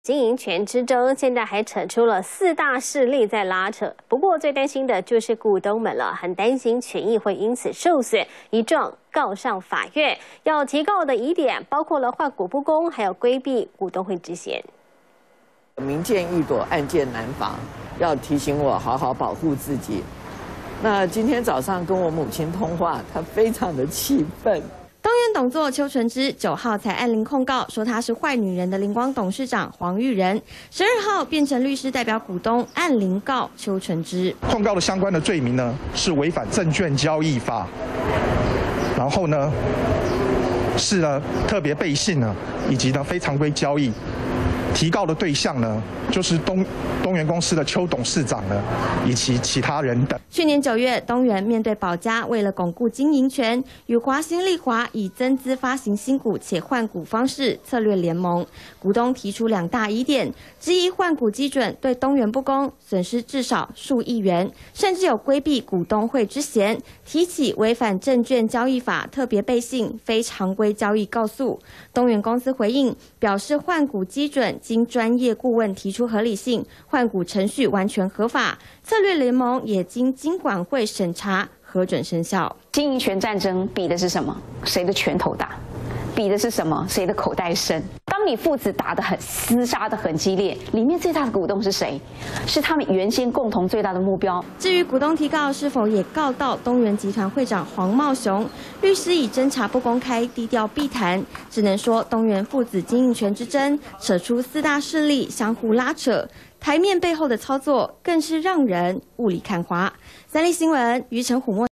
经营权之争，现在还扯出了4大势力在拉扯。不过最担心的就是股东们了，很担心权益会因此受损，一状告上法院。要提告的疑点包括了换股不公，还有规避股东会之嫌。 明鉴易躲，暗箭难防，要提醒我好好保护自己。那今天早上跟我母亲通话，她非常的气愤。 东元董座邱纯之9号才按铃控告，说他是坏女人的灵光董事长黄玉仁。12号变成律师代表股东按铃告邱纯之。 控告的相关的罪名呢是违反证券交易法，然后呢是呢特别背信呢以及呢非常规交易。 提告的对象呢，就是东元公司的邱董事长呢，以及其他人等。 去年9月，东元面对保家，为了巩固经营权，与华新丽华以增资发行新股且换股方式策略联盟。股东提出2大疑点，之一换股基准对东元不公，损失至少数亿元，甚至有规避股东会之嫌，提起违反证券交易法特别背信非常规交易告诉。东元公司回应表示，换股基准 经专业顾问提出合理性，换股程序完全合法，策略联盟也经金管会审查核准生效。 经营权战争比的是什么？谁的拳头大？比的是什么？谁的口袋深？当你父子打得很厮杀得很激烈，里面最大的股东是谁？是他们原先共同最大的目标。 至于股东提告是否也告到东元集团会长黄茂雄，律师以侦查不公开、低调避谈，只能说东元父子经营权之争扯出4大势力相互拉扯，台面背后的操作更是让人雾里看花。3立新闻，于承虎。